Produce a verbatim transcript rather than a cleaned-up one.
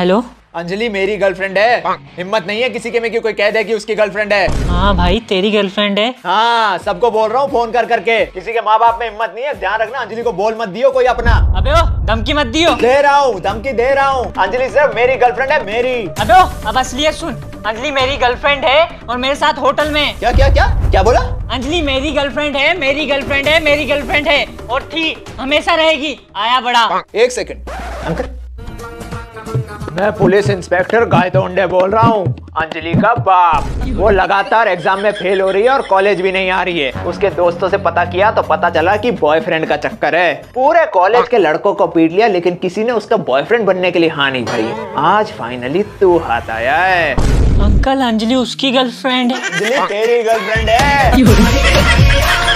Hello Anjali मेरी girlfriend है। हिम्मत नहीं है किसी के में कि कोई कह दे कि उसकी गर्लफ्रेंड है। हाँ भाई तेरी गर्लफ्रेंड है। हाँ सबको बोल रहा हूँ फोन कर करके, किसी के माँ बाप में हिम्मत नहीं है। ध्यान रखना अंजलि को बोल मत दियो कोई अपना। अबे ओ धमकी मत दियो। दे रहा हूँ धमकी दे रहा हूँ। अंजलि सिर्फ मेरी गर्लफ्रेंड है मेरी। अबे ओ अब असलियत सुन, अंजलि मेरी गर्लफ्रेंड है और मेरे साथ होटल में। क्या क्या क्या क्या बोला? अंजलि मेरी गर्लफ्रेंड है मेरी गर्लफ्रेंड है मेरी गर्लफ्रेंड है और थी हमेशा रहेगी। आया बड़ा। एक सेकंड अंकल, मैं पुलिस इंस्पेक्टर गायतोंडे बोल रहा हूँ, अंजलि का बाप। वो लगातार एग्जाम में फेल हो रही है और कॉलेज भी नहीं आ रही है। उसके दोस्तों से पता किया तो पता चला कि बॉयफ्रेंड का चक्कर है। पूरे कॉलेज के लड़कों को पीट लिया लेकिन किसी ने उसका बॉयफ्रेंड बनने के लिए हाँ नहीं भरी। आज फाइनली तू हाथ आया है। अंकल अंजलि उसकी गर्लफ्रेंड है। अंजलि तेरी गर्लफ्रेंड है।